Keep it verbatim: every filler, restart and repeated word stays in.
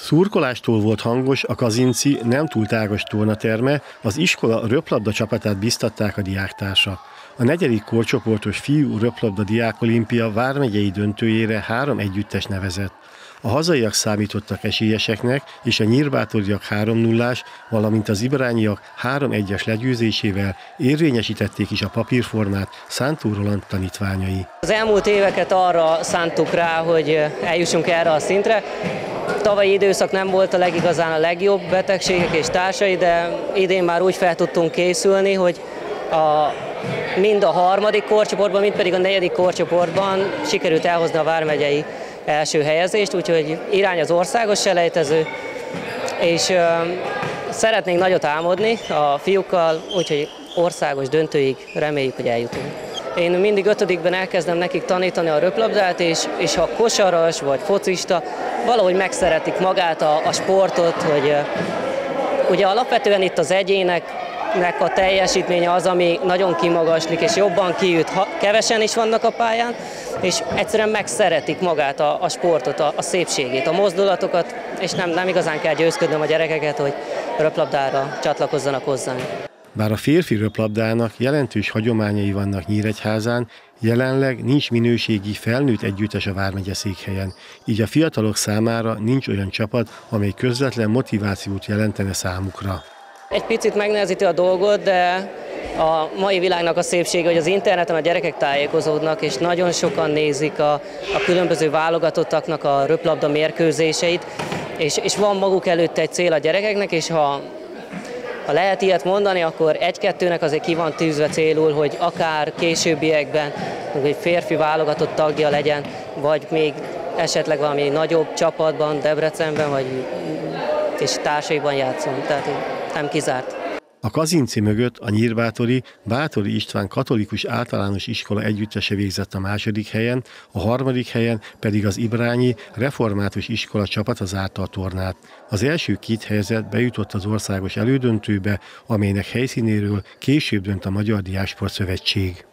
Szurkolástól volt hangos a Kazinci nem túl tágas tornaterme, az iskola röplabda csapatát biztatták a diáktársak. A negyedik korcsoportos fiú röplabda diákolimpia vármegyei döntőjére három együttes nevezett. A hazaiak számítottak esélyeseknek, és a nyírbátoriak három nullás, valamint az ibrányiak három egyes legyőzésével érvényesítették is a papírformát Szántó Roland tanítványai. Az elmúlt éveket arra szántuk rá, hogy eljussunk erre a szintre. Tavalyi időszak nem volt a legigazán a legjobb, betegségek és társai, de idén már úgy fel tudtunk készülni, hogy a, mind a harmadik korcsoportban, mind pedig a negyedik korcsoportban sikerült elhozni a vármegyei első helyezést, úgyhogy irány az országos selejtező, és ö, szeretnénk nagyot álmodni a fiúkkal, úgyhogy országos döntőig reméljük, hogy eljutunk. Én mindig ötödikben elkezdem nekik tanítani a röplabdát, és, és ha kosaras vagy focista, valahogy megszeretik magát a, a sportot, hogy ö, ugye alapvetően itt az egyének nek a teljesítménye az, ami nagyon kimagaslik és jobban kiüt, ha kevesen is vannak a pályán, és egyszerűen megszeretik magát a, a sportot, a, a szépségét, a mozdulatokat, és nem, nem igazán kell győzködnöm a gyerekeket, hogy röplabdára csatlakozzanak hozzánk. Bár a férfi röplabdának jelentős hagyományai vannak Nyíregyházán, jelenleg nincs minőségi felnőtt együttes a vármegye székhelyen, így a fiatalok számára nincs olyan csapat, amely közvetlen motivációt jelentene számukra. Egy picit megnehezíti a dolgot, de a mai világnak a szépsége, hogy az interneten a gyerekek tájékozódnak, és nagyon sokan nézik a, a különböző válogatottaknak a röplabda mérkőzéseit, és, és van maguk előtt egy cél a gyerekeknek, és ha, ha lehet ilyet mondani, akkor egy-kettőnek azért ki van tűzve célul, hogy akár későbbiekben egy férfi válogatott tagja legyen, vagy még esetleg valami nagyobb csapatban, Debrecenben, vagy és társaiban játszom, tehát nem kizárt. A Kazinci mögött a nyírbátori Báthori István katolikus általános iskola együttese végzett a második helyen, a harmadik helyen pedig az ibrányi református iskola csapata zárta a tornát. Az első két helyezett bejutott az országos elődöntőbe, amelynek helyszínéről később dönt a Magyar Diáksport Szövetség.